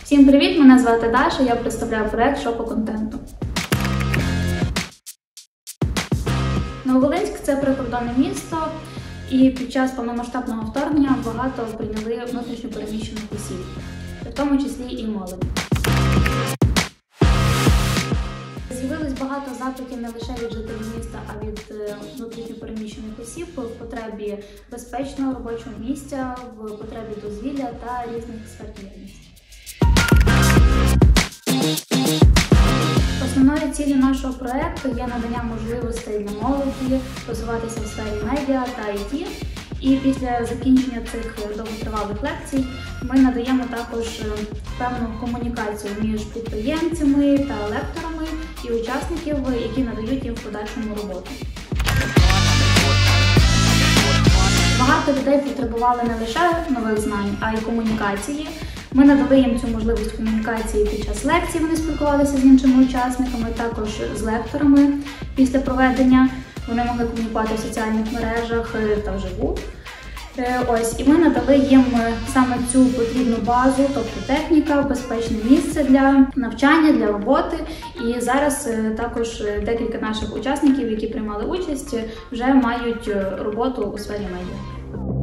Всім привіт! Мене звати Даша, я представляю проект Шопоконтенту. Нововолинськ – це прикордонне місто, і під час повномасштабного вторгнення багато прийняли внутрішньо переміщених осіб, в тому числі і молоді. З'явилось багато запитів не лише від жителів міста, а від внутрішньо переміщених осіб в потребі безпечного робочого місця, в потребі дозвілля та різних сфер діяльності. Основною ціллю нашого проєкту є надання можливостей для молоді розвиватися в сфері медіа та IT. І після закінчення цих довготривалих лекцій ми надаємо також певну комунікацію між підприємцями та лекторами і учасників, які надають їм в подальшому роботу. Багато людей потребували не лише нових знань, а й комунікації. Ми надали їм цю можливість комунікації під час лекцій, вони спілкувалися з іншими учасниками, також з лекторами після проведення. Вони могли комунікувати в соціальних мережах та вживу. І ми надали їм саме цю потрібну базу, тобто техніка, безпечне місце для навчання, для роботи. І зараз також декілька наших учасників, які приймали участь, вже мають роботу у сфері медіа.